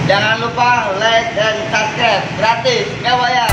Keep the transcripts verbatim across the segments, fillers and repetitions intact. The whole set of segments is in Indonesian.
Jangan lupa like dan subscribe, gratis, nggak bayar.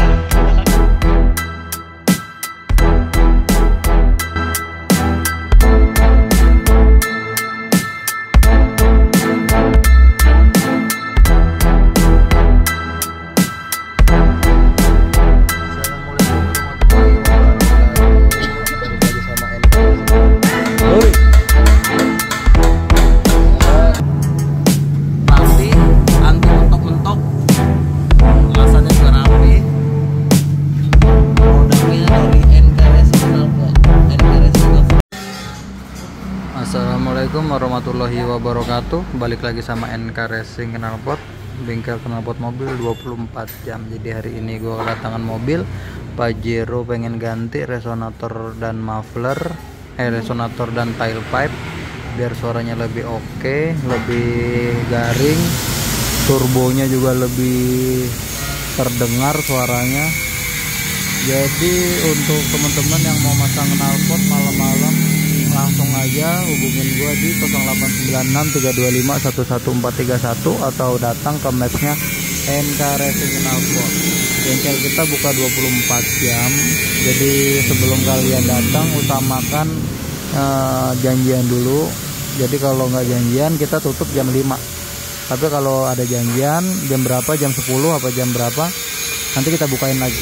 Assalamualaikum warahmatullahi wabarakatuh. Balik lagi sama N K Racing Knalpot, bengkel knalpot mobil dua puluh empat jam. Jadi hari ini gue kedatangan mobil Pajero, pengen ganti resonator dan muffler, eh resonator dan tailpipe biar suaranya lebih oke, lebih garing, turbonya juga lebih terdengar suaranya. Jadi untuk teman-teman yang mau masang knalpot malam-malam, langsung aja hubungin gua di nol delapan sembilan enam tiga dua lima satu satu empat tiga satu atau datang ke mapsnya N K Racing Knalpot. Bengkel kita buka dua puluh empat jam. Jadi sebelum kalian datang utamakan eh, janjian dulu. Jadi kalau nggak janjian kita tutup jam lima. Tapi kalau ada janjian jam berapa, jam sepuluh apa jam berapa, nanti kita bukain lagi.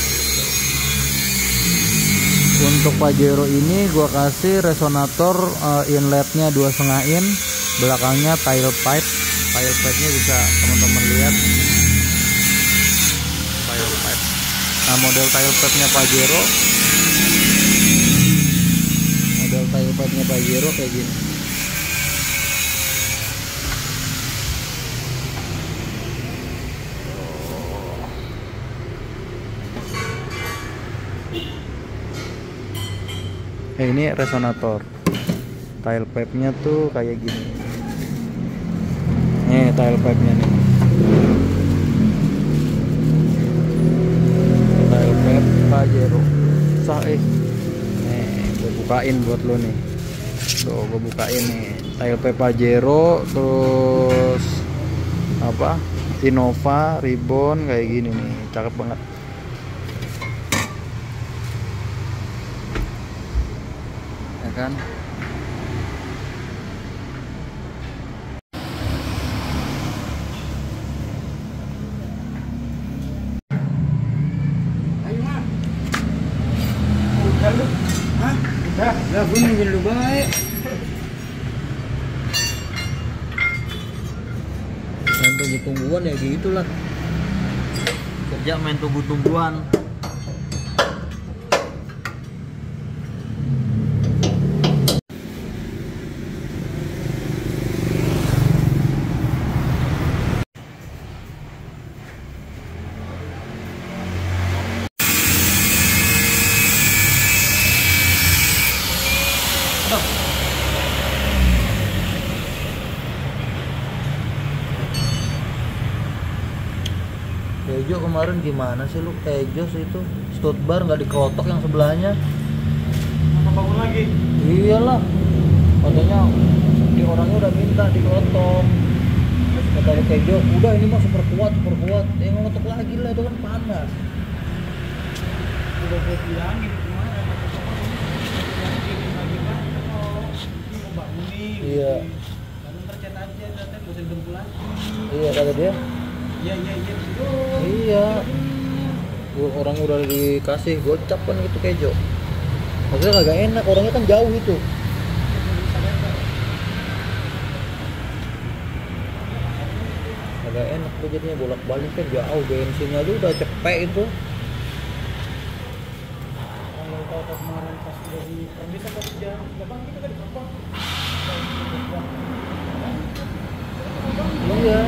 Untuk Pajero ini gua kasih resonator uh, inletnya dua setengah in, belakangnya tailpipe. Tailpipe-nya bisa teman-teman lihat. Tailpipe. Nah, model tailpipe-nya Pajero. Model tailpipe-nya Pajero kayak gini. Eh, ini resonator, tailpipe-nya tuh kayak gini. Nih tailpipe-nya nih, tailpipe Pajero. Sah eh, nih gue bukain buat lo nih. Tuh gue bukain nih, tailpipe Pajero, terus apa? Innova, ribbon kayak gini nih, cakep banget. Kan ayo mah udah lu hah udah udah gue nungguin lu baik main tunggu-tungguan ya gitulah, kerja main tunggu-tungguan. Kejo kemarin gimana sih lu? Kejos itu stud bar nggak dikelotok yang sebelahnya. apa bangun lagi Iyalah, katanya di orangnya udah minta dikelotok. Kata Kejo, udah ini mah super kuat, super kuat. Ya ngelotok lagi lah, itu kan panas. udah gue bilangin kemarin lagi kan oh ini mau bangun nih Iya. lalu ntar chat aja nanti gue usah dengkul lagi Iya kata dia. iya iya iya Iya. Gua orang udah dikasih gocap kan gitu Kejo. Maksudnya kagak enak, orangnya kan jauh itu. Agak enak tuh jadinya bolak-balik kan jauh, bensinnya aja udah cepet itu. kalau tahu kemarin pas udah di permisa pas dia gampang kita kan gampang Iya.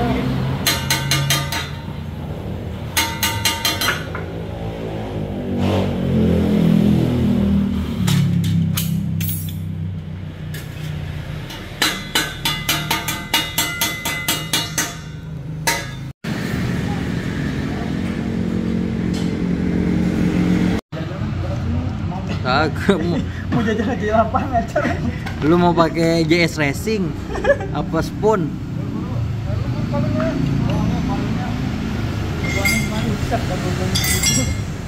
Kagak mau. mau jajan aja lapang aja. Lu mau pakai J S Racing apa Spoon? Bisa kan ngomong gitu.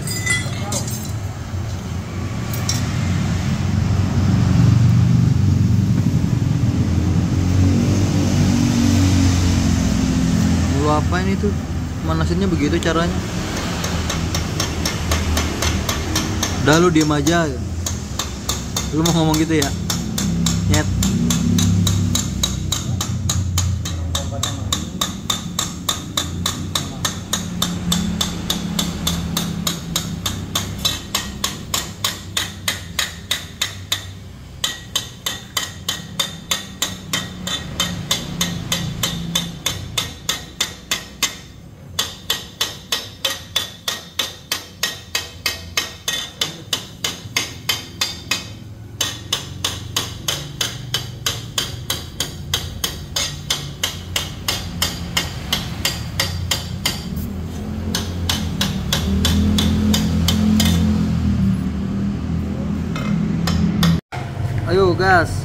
Lu apa ini tuh? Manasinnya begitu caranya. Udah lu diem aja. Lu mau ngomong gitu ya? Nyet. Ayo gas.